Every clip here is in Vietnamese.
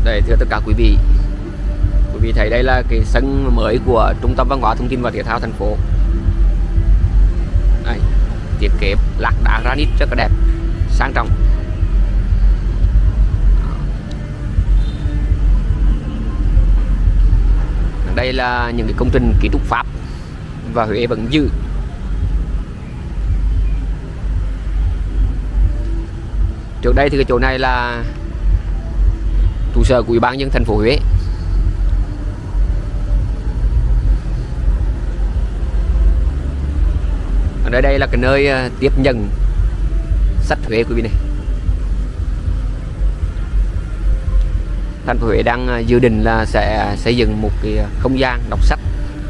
Đây, thưa tất cả quý vị thấy đây là cái sân mới của Trung tâm Văn hóa Thông tin và Thể thao thành phố. Đây, thiết kế lát đá granite rất là đẹp, sang trọng. Đây là những cái công trình ký túc Pháp và Huế vẫn giữ. Trước đây thì cái chỗ này là trụ sở của Ủy ban nhân dân thành phố Huế. Ở đây là cái nơi tiếp nhận sách Huế quý vị này. Thành phố Huế đang dự định là sẽ xây dựng một cái không gian đọc sách.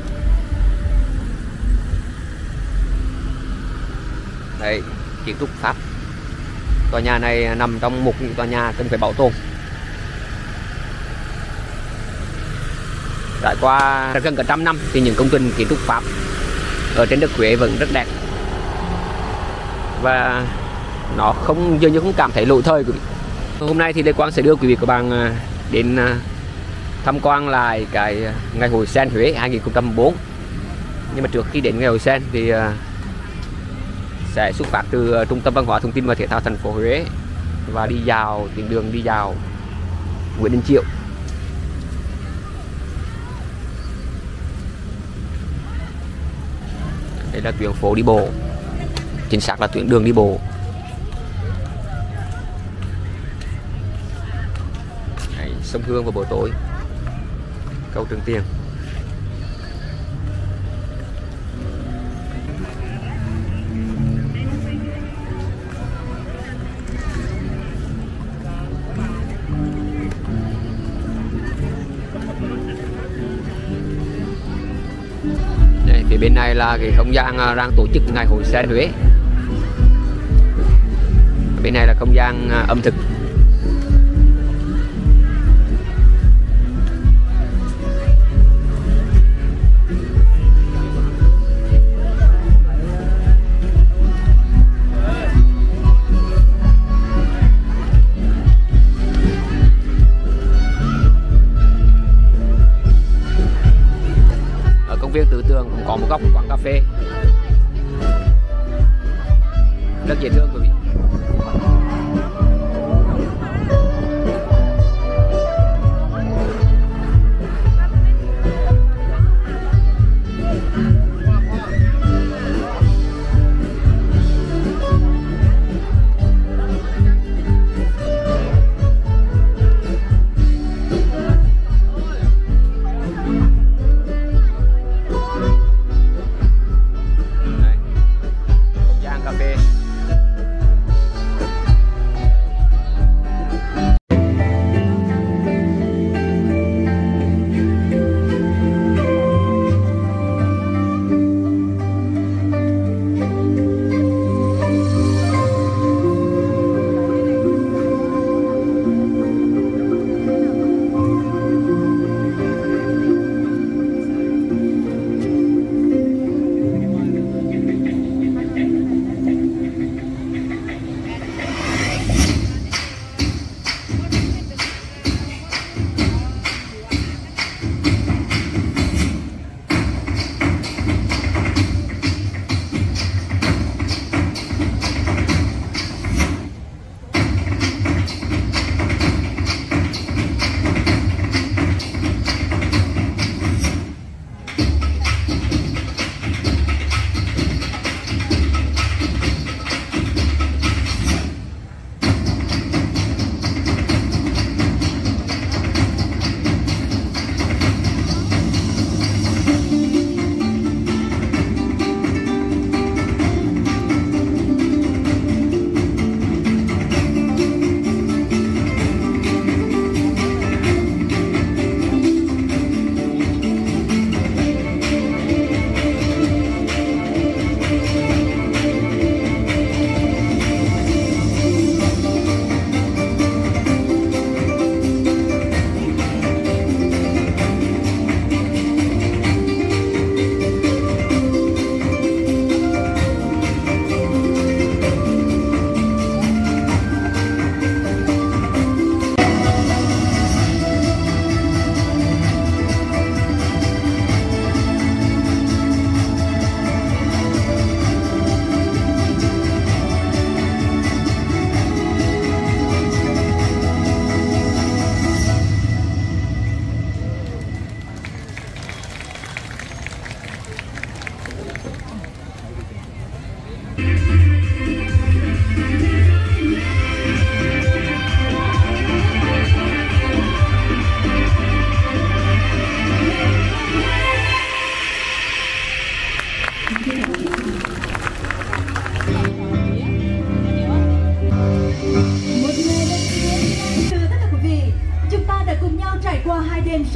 Đây, kiến trúc Pháp. Tòa nhà này nằm trong một những tòa nhà cần phải bảo tồn. Trải qua gần cả trăm năm thì những công trình kiến trúc Pháp ở trên đất Huế vẫn rất đẹp, và nó dường như không cảm thấy lỗi thời quý vị. Hôm nay thì Lê Quang sẽ đưa quý vị các bạn đến tham quan lại cái ngày hội sen Huế 2014. Nhưng mà trước khi đến ngày hội sen thì sẽ xuất phát từ Trung tâm Văn hóa Thông tin và Thể thao thành phố Huế và đi vào tuyến đường đi vào Nguyễn Đình Chiểu. Đây là tuyến phố đi bộ, chính xác là tuyến đường đi bộ. Đây, sông Hương vào buổi tối, cầu Trường Tiền. Phía bên này là cái không gian đang tổ chức ngày hội sen Huế. Bên này là không gian ẩm thực. Công viên Tứ Tường cũng có một góc quán cà phê rất dễ thương quý vị.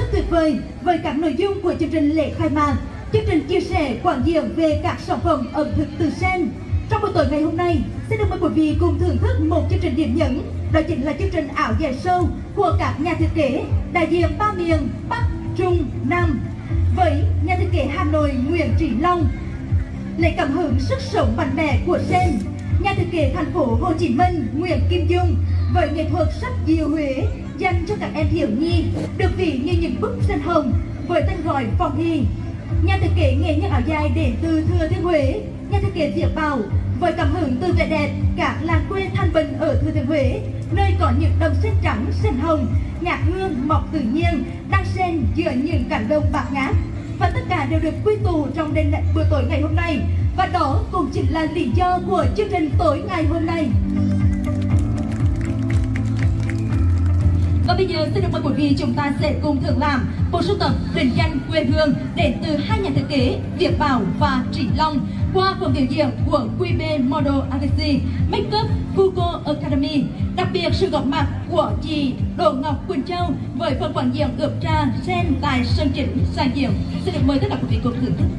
rất tuyệt vời với các nội dung của chương trình lễ khai mạc. Chương trình chia sẻ quảng diễn về các sản phẩm ẩm thực từ sen. Trong buổi tối ngày hôm nay, sẽ được mời quý vị cùng thưởng thức một chương trình điểm nhấn. Đó chính là chương trình áo dài sâu của các nhà thiết kế đại diện ba miền Bắc, Trung, Nam. Với nhà thiết kế Hà Nội Nguyễn Trí Long, lấy cảm hứng sức sống mạnh mẽ của sen. Nhà thiết kế thành phố Hồ Chí Minh Nguyễn Kim Dung với nghệ thuật sách diều Huế dành cho các em thiếu nhi được ví như những bức tranh hồng với tên gọi Phong Hy. Nhà thiết kế nghệ nhân áo dài đến từ Thừa Thiên Huế, nhà thiết kế Diệp Bảo với cảm hứng từ vẻ đẹp các làng quê Thanh Bình ở Thừa Thiên Huế, nơi có những đồng sen trắng, sen hồng, nhạt hương mọc tự nhiên đang xen giữa những cánh đồng bạt ngát, và tất cả đều được quy tụ trong đêm bữa tối ngày hôm nay, và đó cũng chính là lý do của chương trình tối ngày hôm nay. Và bây giờ xin được mời quý vị chúng ta sẽ cùng thưởng lãm bộ sưu tập định danh quê hương đến từ hai nhà thiết kế Việt Bảo và Trí Long qua phần biểu diễn của QB Model Agency, Makeup Google Academy. Đặc biệt sự góp mặt của chị Đỗ Ngọc Quỳnh Châu với phần quảng diễn ướp trà sen tại sân chính sàn diễn. Xin được mời tất cả quý vị cùng thưởng thức.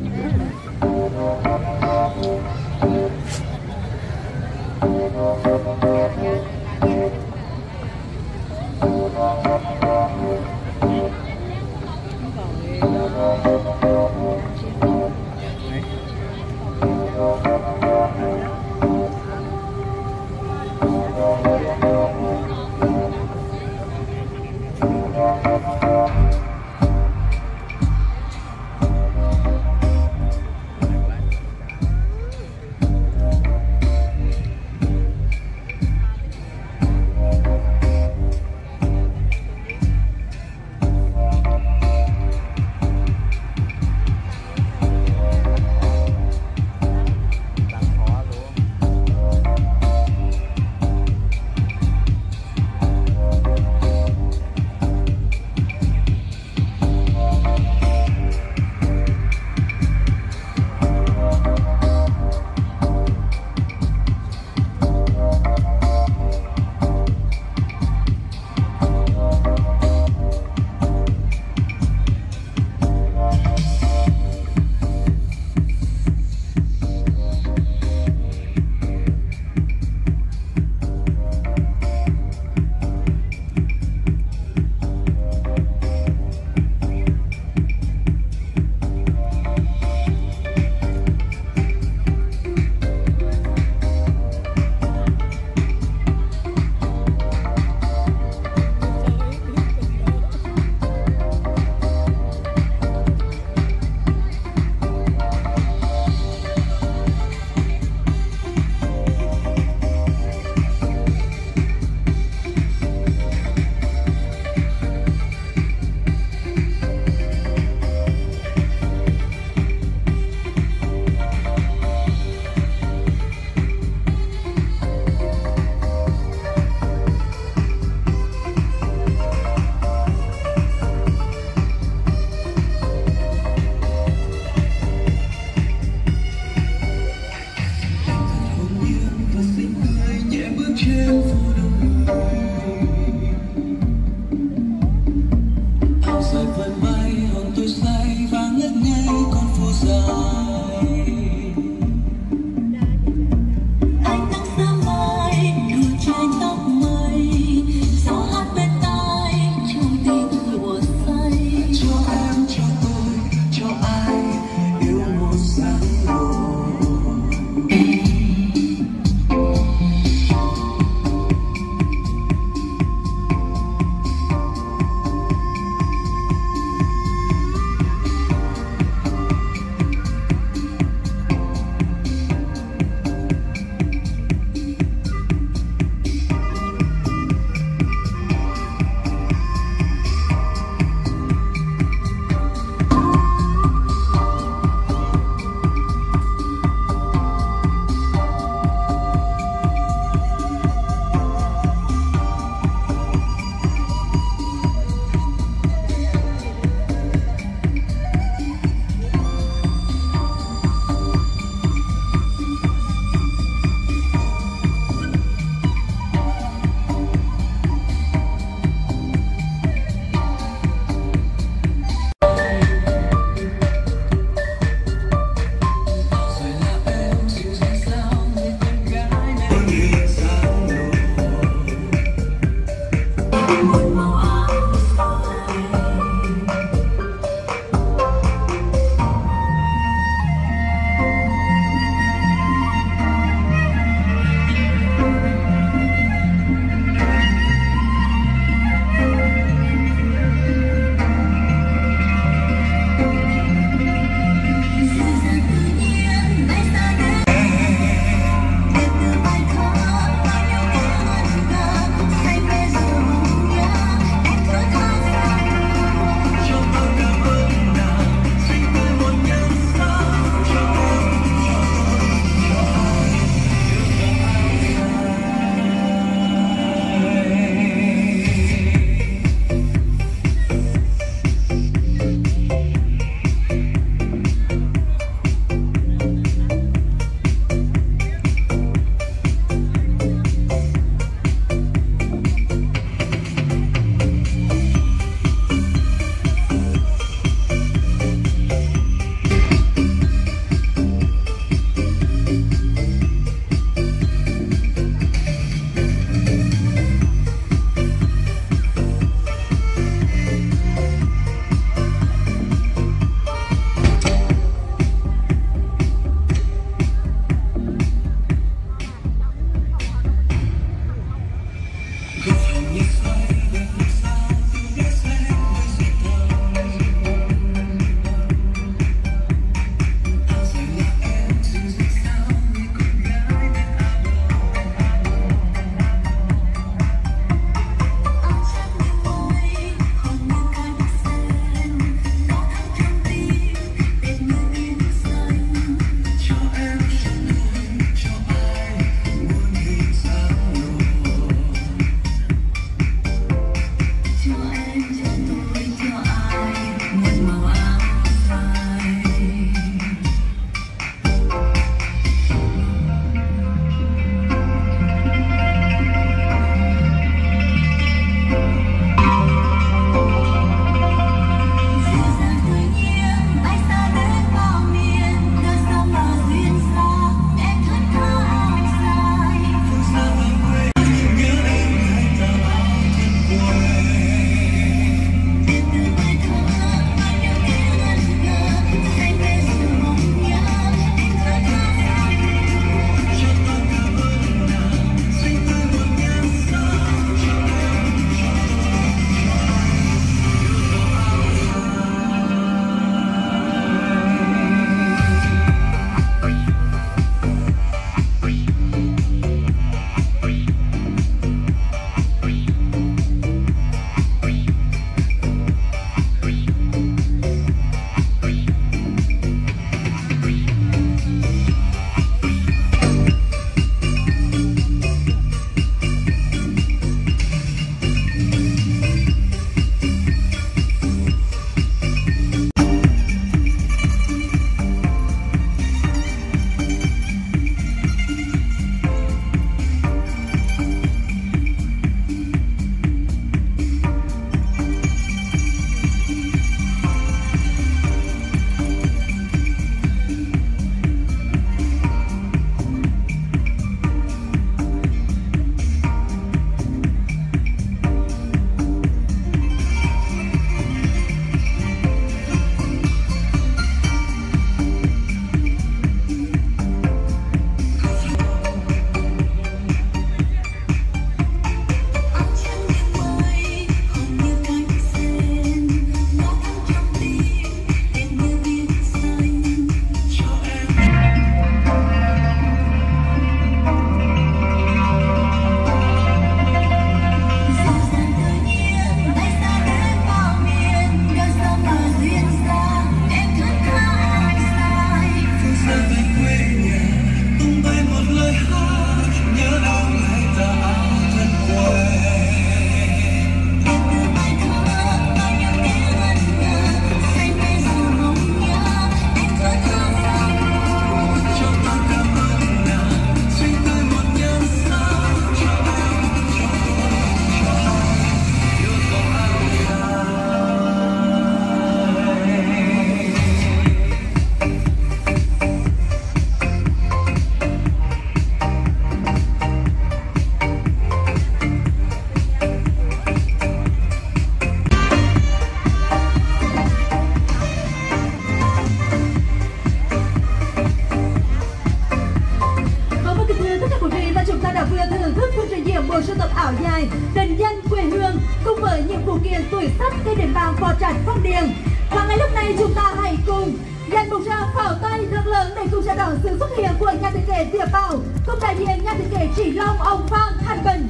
phò trạch Phong Điền. Và ngay lúc này chúng ta hãy cùng dành một tràng pháo tay thật lớn để cùng chào đón sự xuất hiện của nhà thiết kế Diệp Bảo cùng đại diện nhà thiết kế Chỉ Long, ông Phan Thanh Bình.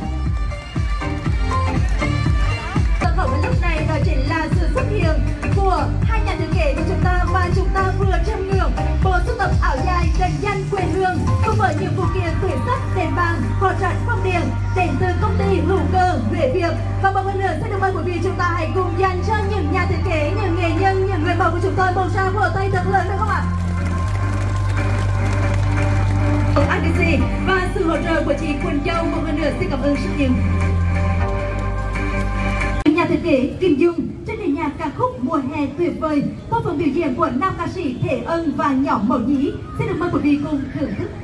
Và khẩu lúc này đó chính là sự xuất hiện của hai nhà thiết kế của chúng ta, và chúng ta vừa chiêm ngưỡng bộ sưu tập áo dài dành danh quê hương cùng với những phụ kiện tuyển sắt đèn vàng phò trạch Phong Điền đến từ công ty Hữu Cơ Huế Việt. Và một lần nữa xin được mời quý vị chúng ta hãy cùng dành cho những nhà thiết kế, những nghệ nhân, những người mẫu của chúng tôi một tràng vỗ tay thật lớn được không ạ? IDC và sự hỗ trợ của chị Quỳnh Châu một lần nữa xin cảm ơn rất nhiều. Nhà thiết kế Kim Dung trên nền nhạc ca khúc Mùa Hè Tuyệt Vời qua phần biểu diễn của nam ca sĩ Thế Ân và nhóm Mẫu Nhí. Xin được mời quý vị cùng thưởng thức.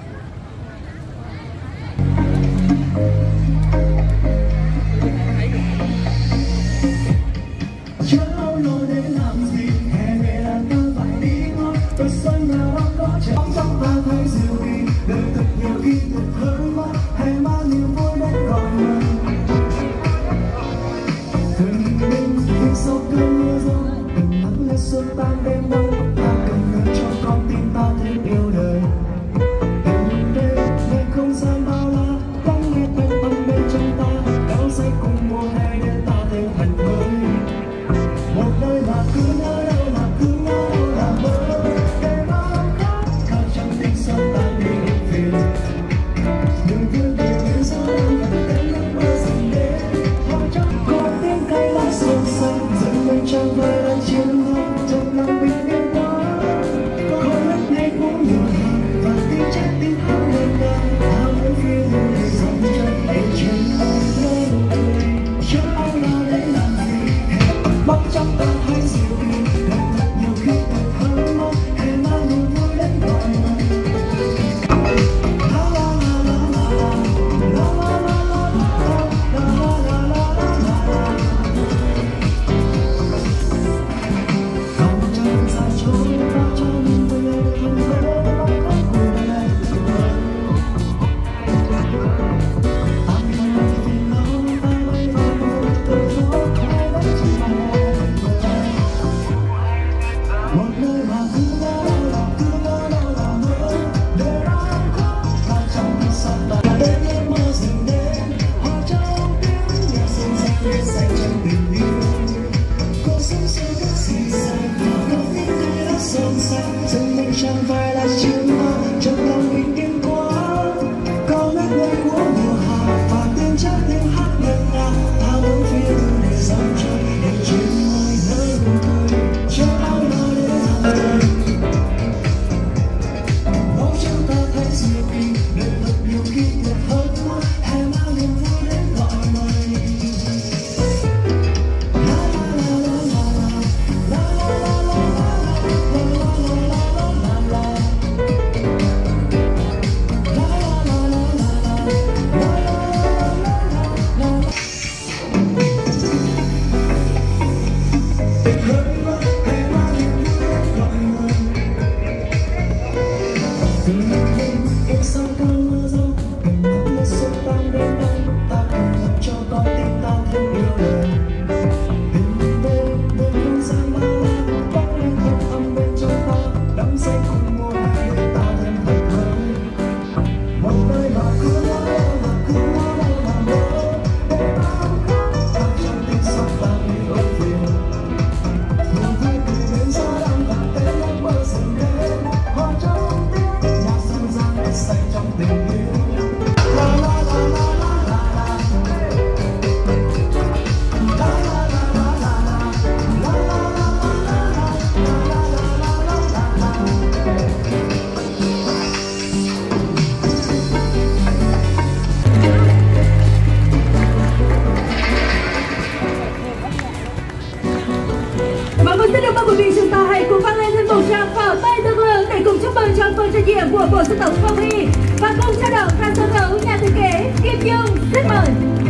Của bộ sưu tập Phong Hy và cùng chào đón khán sân khấu nhà thiết kế Kim Dung. Rất mời.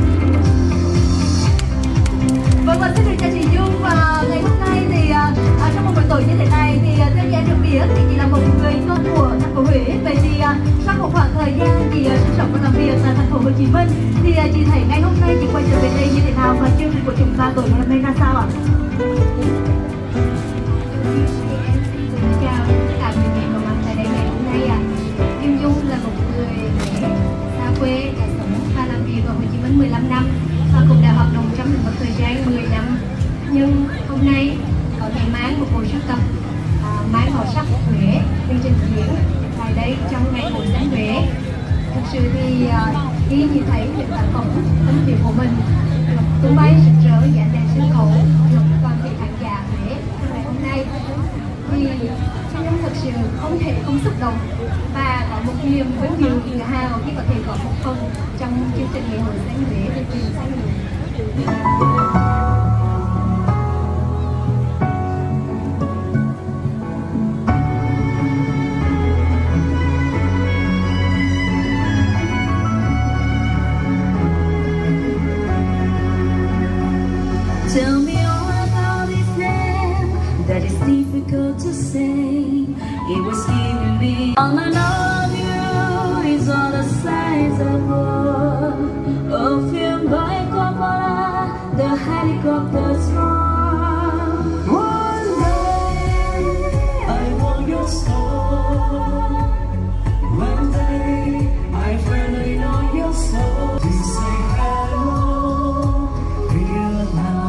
Vâng, và xin được chào chị Dung. Và ngày hôm nay thì trong một buổi tối như thế này thì theo như em được biết thì chị là một người con của thành phố Huế. Vậy thì sau một khoảng thời gian thì sinh sống và làm việc tại thành phố Hồ Chí Minh. Thì chị thấy ngày hôm nay chị quay trở về đây như thế nào và chương trình của chúng ta tối ngày hôm nay ra sao ạ? Chào tất cả quý vị có mặt tại đây ngày hôm nay ạ. Kim Dung là một người xa quê đã sống và làm việc ở Hồ Chí Minh 15 năm và cũng đã hoạt động trong lĩnh vực thời gian 10 năm. Nhưng hôm nay có thể mang một buổi sưu tập mang màu sắc Huế đi trình diễn tại đây trong ngày hội Xanh Huế. Thực sự thì khi nhìn thấy những tác phẩm tâm huyết của mình tung bay rực rỡ dàn đèn sân khấu được toàn thể khán giả Huế trong ngày hôm nay thì Nhung thực sự không thể không xúc động và có một niềm vinh dự tự hào khi có thể có một phần trong chương trình ngày hội Xanh Huế về truyền Xanh Huế. Tell me all about his name, that is difficult to say. It was giving me all I know of you is all the signs of war. A film by Coppola, the helicopters roar. One day I want your soul. One day I finally know your soul. To say hello, Vietnam.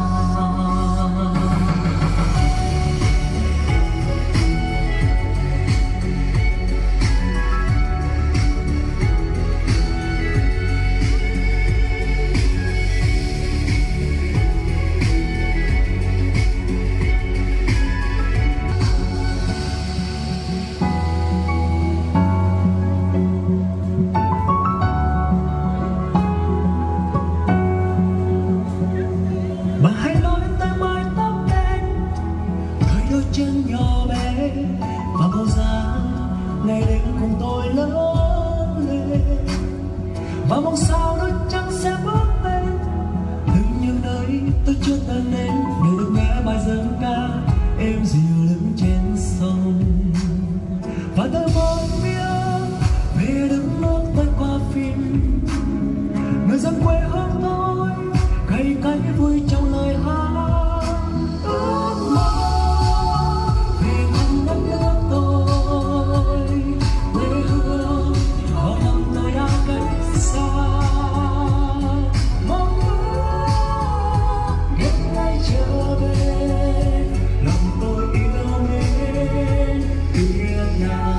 Mà hãy nói tới mái tóc đen, đôi đôi chân nhỏ bé và màu da ngày đêm cùng tôi lớn lên. Và mong sao đôi chân sẽ bước bên từng những nơi tôi chưa từng đến để được nghe bài dân ca êm dịu lững trên sông. Và tôi mong biết về đất nước tôi qua phim, người dân quê hương tôi cây cánh vui trong lời hát. Ước mơ về thăm đất nước tôi, quê hương bao năm tôi đã cách xa. Mong ước đến ngày trở về, lòng tôi yêu mến Việt Nam.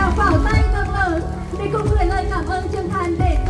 pháo tay thật lớn để cùng gửi lời cảm ơn chân thành đến